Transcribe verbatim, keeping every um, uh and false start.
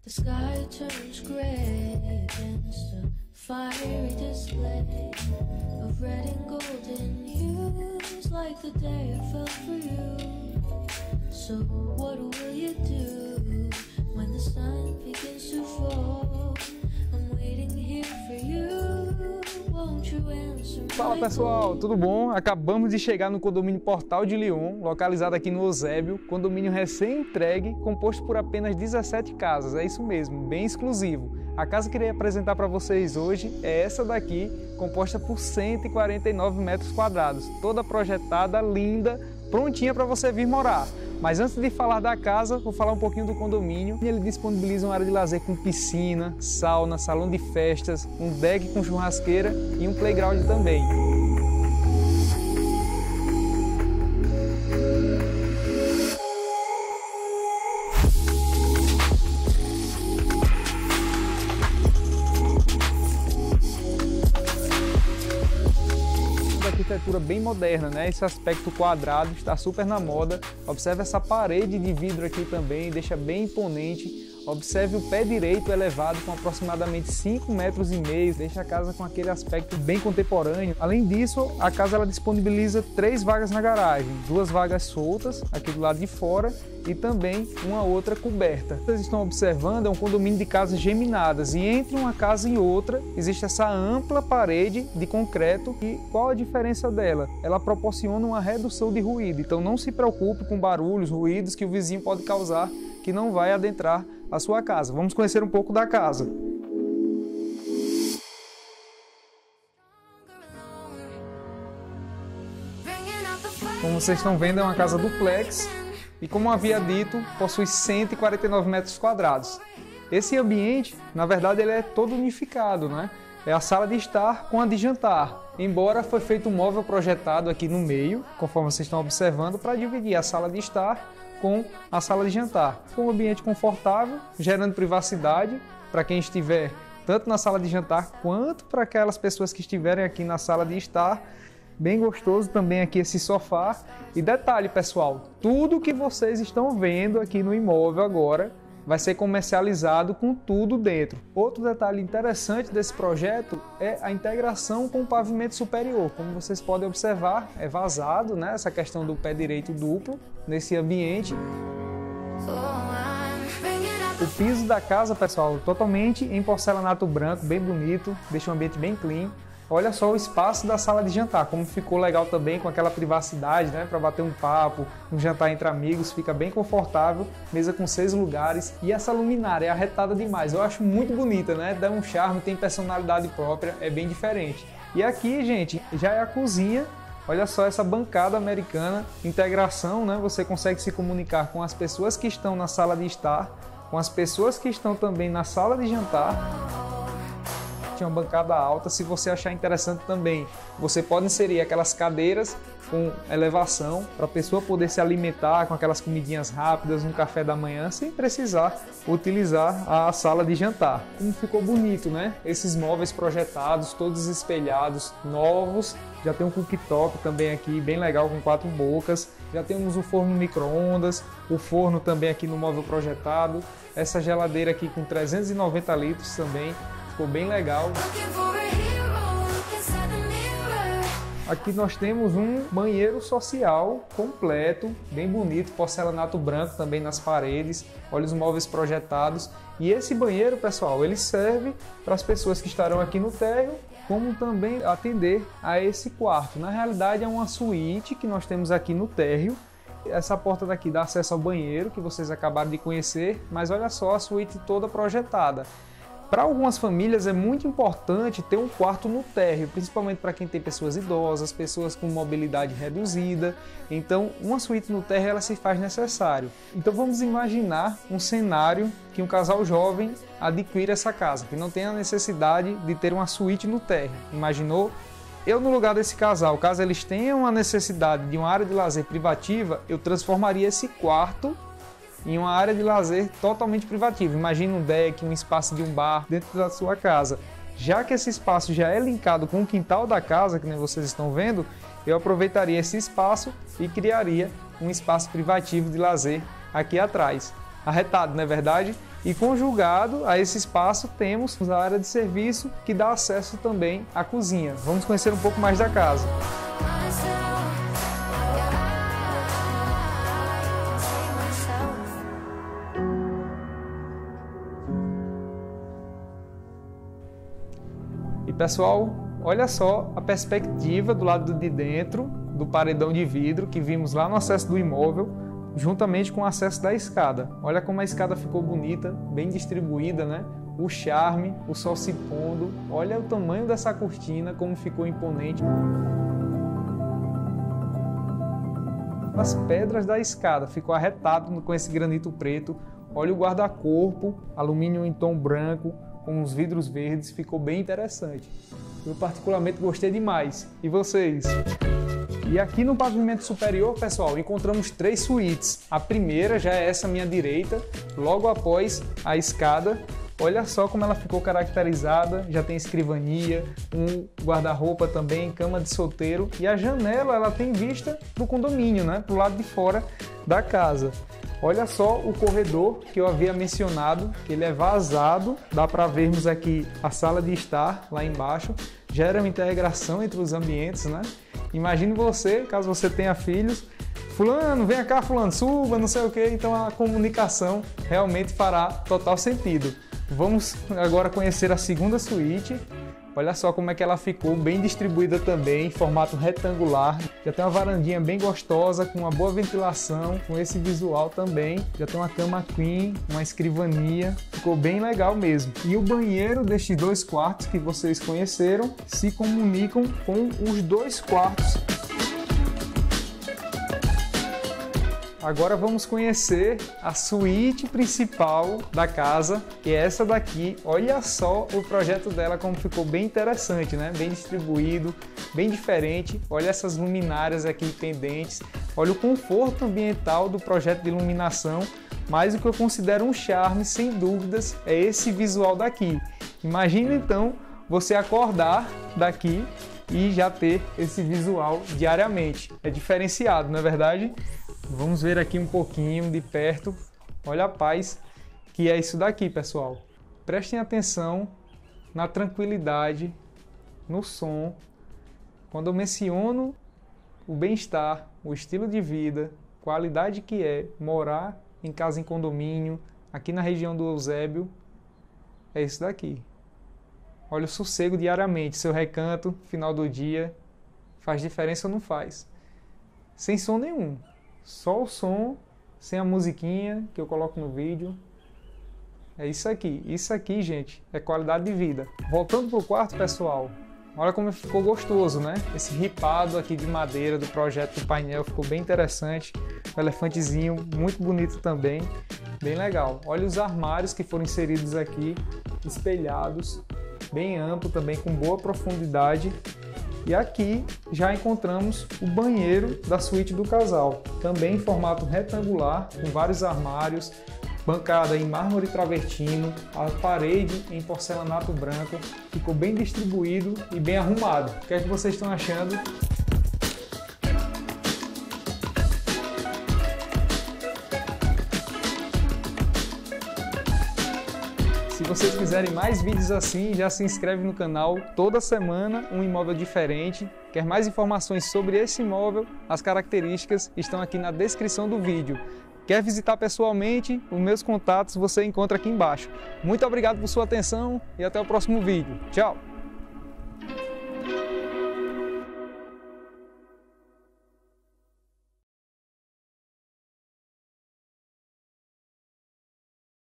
The sky turns gray against a fiery display of red and golden hues, like the day I fell for you. So what will you do when the sun begins to fall? I'm waiting here for you. Won't you answer? Fala pessoal, tudo bom? Acabamos de chegar no condomínio Portal de Lyon, localizado aqui no Eusébio, condomínio recém-entregue, composto por apenas dezessete casas, é isso mesmo, bem exclusivo. A casa que irei apresentar para vocês hoje é essa daqui, composta por cento e quarenta e nove metros quadrados, toda projetada, linda, prontinha para você vir morar. Mas antes de falar da casa, vou falar um pouquinho do condomínio. Ele disponibiliza uma área de lazer com piscina, sauna, salão de festas, um deck com churrasqueira e um playground também. Arquitetura bem moderna, né? Esse aspecto quadrado está super na moda. Observe essa parede de vidro aqui também, deixa bem imponente. Observe o pé direito elevado com aproximadamente cinco metros e meio, deixa a casa com aquele aspecto bem contemporâneo. Além disso, a casa ela disponibiliza três vagas na garagem, duas vagas soltas aqui do lado de fora e também uma outra coberta. Vocês estão observando, é um condomínio de casas geminadas e entre uma casa e outra existe essa ampla parede de concreto. E qual a diferença dela? Ela proporciona uma redução de ruído, então não se preocupe com barulhos, ruídos que o vizinho pode causar, que não vai adentrar a sua casa. Vamos conhecer um pouco da casa. Como vocês estão vendo, é uma casa duplex e, como havia dito, possui cento e quarenta e nove metros quadrados. Esse ambiente, na verdade, ele é todo unificado, né? É a sala de estar com a de jantar, embora foi feito um móvel projetado aqui no meio, conforme vocês estão observando, para dividir a sala de estar com a sala de jantar. Um ambiente confortável, gerando privacidade para quem estiver tanto na sala de jantar quanto para aquelas pessoas que estiverem aqui na sala de estar. Bem gostoso também aqui esse sofá. E detalhe pessoal, tudo que vocês estão vendo aqui no imóvel agora vai ser comercializado com tudo dentro. Outro detalhe interessante desse projeto é a integração com o pavimento superior. Como vocês podem observar, é vazado, né? Essa questão do pé direito duplo nesse ambiente. O piso da casa, pessoal, totalmente em porcelanato branco, bem bonito, deixa o ambiente bem clean. Olha só o espaço da sala de jantar, como ficou legal também com aquela privacidade, né? Para bater um papo, um jantar entre amigos, fica bem confortável, mesa com seis lugares. E essa luminária é arretada demais, eu acho muito bonita, né? Dá um charme, tem personalidade própria, é bem diferente. E aqui, gente, já é a cozinha. Olha só essa bancada americana, integração, né? Você consegue se comunicar com as pessoas que estão na sala de estar, com as pessoas que estão também na sala de jantar. Uma bancada alta, se você achar interessante também, você pode inserir aquelas cadeiras com elevação para a pessoa poder se alimentar com aquelas comidinhas rápidas no café da manhã sem precisar utilizar a sala de jantar. Como ficou bonito, né? Esses móveis projetados, todos espelhados, novos. Já tem um cooktop também aqui, bem legal, com quatro bocas. Já temos o forno micro-ondas, o forno também aqui no móvel projetado. Essa geladeira aqui com trezentos e noventa litros também. Ficou bem legal. Aqui nós temos um banheiro social completo, bem bonito, porcelanato branco também nas paredes, olha os móveis projetados. E esse banheiro, pessoal, ele serve para as pessoas que estarão aqui no térreo, como também atender a esse quarto. Na realidade é uma suíte que nós temos aqui no térreo. Essa porta daqui dá acesso ao banheiro, que vocês acabaram de conhecer, mas olha só a suíte toda projetada. Para algumas famílias é muito importante ter um quarto no térreo, principalmente para quem tem pessoas idosas, pessoas com mobilidade reduzida. Então, uma suíte no térreo ela se faz necessário. Então, vamos imaginar um cenário que um casal jovem adquire essa casa, que não tem a necessidade de ter uma suíte no térreo. Imaginou? Eu, no lugar desse casal, caso eles tenham a necessidade de uma área de lazer privativa, eu transformaria esse quarto em uma área de lazer totalmente privativa. Imagina um deck, um espaço de um bar dentro da sua casa. Já que esse espaço já é linkado com o quintal da casa, que nem vocês estão vendo, eu aproveitaria esse espaço e criaria um espaço privativo de lazer aqui atrás. Arretado, não é verdade? E conjugado a esse espaço temos a área de serviço que dá acesso também à cozinha. Vamos conhecer um pouco mais da casa. E pessoal, olha só a perspectiva do lado de dentro do paredão de vidro que vimos lá no acesso do imóvel, juntamente com o acesso da escada. Olha como a escada ficou bonita, bem distribuída, né? O charme, o sol se pondo. Olha o tamanho dessa cortina, como ficou imponente. As pedras da escada ficou arretado com esse granito preto. Olha o guarda-corpo, alumínio em tom branco, com os vidros verdes, ficou bem interessante. Eu particularmente gostei demais. E vocês? E aqui no pavimento superior, pessoal, encontramos três suítes. A primeira já é essa à minha direita, logo após a escada. Olha só como ela ficou caracterizada, já tem escrivania, um guarda-roupa também, cama de solteiro. E a janela, ela tem vista para o condomínio, né? Para o lado de fora da casa. Olha só o corredor que eu havia mencionado, que ele é vazado. Dá para vermos aqui a sala de estar lá embaixo. Gera uma integração entre os ambientes, né? Imagine você, caso você tenha filhos, fulano, vem cá, fulano, suba, não sei o que. Então a comunicação realmente fará total sentido. Vamos agora conhecer a segunda suíte. Olha só como é que ela ficou, bem distribuída também, em formato retangular. Já tem uma varandinha bem gostosa, com uma boa ventilação, com esse visual também. Já tem uma cama queen, uma escrivania, ficou bem legal mesmo. E o banheiro destes dois quartos que vocês conheceram se comunicam com os dois quartos. Agora vamos conhecer a suíte principal da casa, que é essa daqui. Olha só o projeto dela, como ficou bem interessante, né? Bem distribuído, bem diferente. Olha essas luminárias aqui pendentes. Olha o conforto ambiental do projeto de iluminação. Mas o que eu considero um charme, sem dúvidas, é esse visual daqui. Imagina então você acordar daqui e já ter esse visual diariamente. É diferenciado, não é verdade? Vamos ver aqui um pouquinho de perto. Olha a paz que é isso daqui, pessoal. Prestem atenção na tranquilidade, no som. Quando eu menciono o bem-estar, o estilo de vida, qualidade que é morar em casa em condomínio, aqui na região do Eusébio, é isso daqui. Olha o sossego diariamente, seu recanto, final do dia, faz diferença ou não faz? Sem som nenhum. Só o som, sem a musiquinha que eu coloco no vídeo. É isso aqui. Isso aqui, gente, é qualidade de vida. Voltando pro quarto, pessoal. Olha como ficou gostoso, né? Esse ripado aqui de madeira do projeto do painel ficou bem interessante. O elefantezinho, muito bonito também. Bem legal. Olha os armários que foram inseridos aqui, espelhados. Bem amplo também, com boa profundidade. E aqui já encontramos o banheiro da suíte do casal, também em formato retangular, com vários armários, bancada em mármore travertino, a parede em porcelanato branco, ficou bem distribuído e bem arrumado. O que é que vocês estão achando? Se vocês quiserem mais vídeos assim, já se inscreve no canal. Toda semana um imóvel diferente. Quer mais informações sobre esse imóvel? As características estão aqui na descrição do vídeo. Quer visitar pessoalmente? Os meus contatos você encontra aqui embaixo. Muito obrigado por sua atenção e até o próximo vídeo. Tchau!